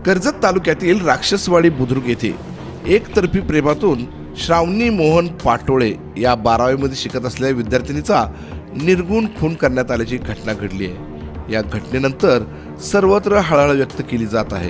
कर्जत तालुक्यातील राक्षसवाडी बुद्रुक येथे एकतर्फी प्रेमातून श्रावणी मोहन पाटोळे या 12वीमध्ये शिकत असलेल्या विद्यार्थिनीचा निर्गुण खून करण्यात आल्याची घटना घडली आहे। या घटनेनंतर सर्वत्र हळहळ व्यक्त केली जात आहे।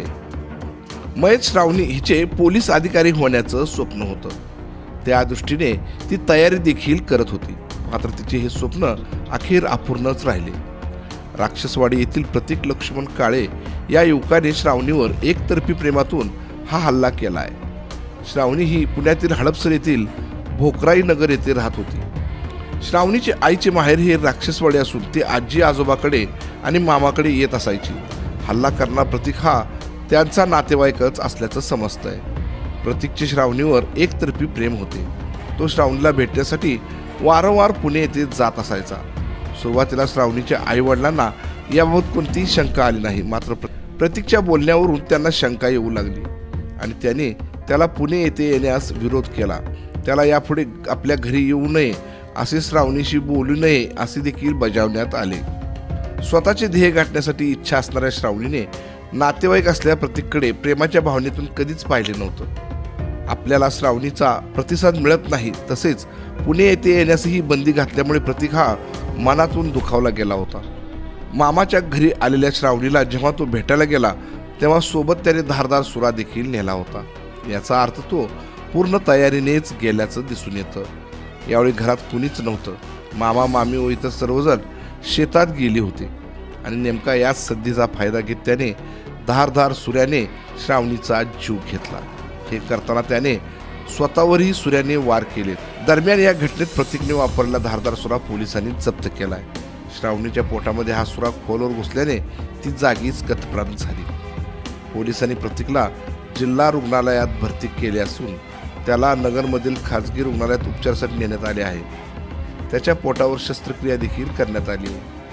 मयत श्रावणी हिचे पोलीस अधिकारी होण्याचं स्वप्न होतं। त्या दृष्टीने ती तयारी देखील करत होती, मात्र तिचे हे स्वप्न अखेर अपूर्णच राहिले। राक्षसवाडी येथील प्रतीक लक्ष्मण काळे या युवकाने श्रावणीवर एकतर्फी प्रेमातून हा हल्ला केला आहे। श्रावणी ही पुण्यातील हडपसर येथील भोकराई नगर येथे राहत होती। श्रावणीचे आईचे माहेर हे राक्षसवाडी असून ती आजी आजोबाकडे आणि मामाकडे येत असायची। हल्ला करणारा प्रतीक हा त्यांचा नातेवाईकच असल्याचं समजतंय। प्रतीकचे श्रावणीवर एकतर्फी प्रेम होते। तो श्रावणीला भेटण्यासाठी वारंवार पुणे येथे जात असायचा। सुरुवातीला श्रावणीच्या आई वडिलांना याबाबत कोणतीही शंका आली नाही, मात्र प्रतीकच्या बोलण्यावरून त्यांना शंका येऊ लागली आणि त्याने त्याला पुणे येथे येण्यास विरोध केला। त्याला यापुढे आपल्या घरी येऊ नये, असे श्रावणीशी बोलू नये असे देखील बजावण्यात आले। स्वतःचे ध्येय गाठण्यासाठी इच्छा असणाऱ्या श्रावणीने नातेवाईक असलेल्या प्रतीककडे प्रेमाच्या भावनेतून कधीच पाहिले नव्हतं। आपल्याला श्रावणीचा प्रतिसाद मिळत नाही, तसेच पुणे येथे येण्यासही बंदी घातल्यामुळे प्रतीक हा मनातून दुखावला गेला होता। मामाच्या घरी आलेल्या श्रावणीला जेव्हा तो भेटायला गेला तेव्हा सोबत त्याने धारदार सुरा देखील नेला होता। याचा अर्थ तो पूर्ण तयारीनेच गेल्याचं दिसून येतं। यावेळी घरात कुणीच नव्हतं। मामा मामी व इतर सर्वजण शेतात गेले होते आणि नेमका याच संधीचा फायदा घेत त्याने धारदार सुऱ्याने श्रावणीचा जीव घेतला। हे करताना त्याने स्वतःवरही सुऱ्याने वार केले। दरम्यान या घटनेत प्रतीकने वापरलेला धारदार सुरा पोलिसांनी जप्त केलाय। श्रावणीच्या पोटामध्ये हा सुरा खोलवर घुसल्याने ती जागीच गतप्राण झाली। पोलिसांनी प्रतीकला जिल्हा रुग्णालयात भरती केले असून त्याला नगरमधील खासगी रुग्णालयात उपचारासाठी नेण्यात आले आहे। त्याच्या पोटावर शस्त्रक्रिया देखील करण्यात आली आहे।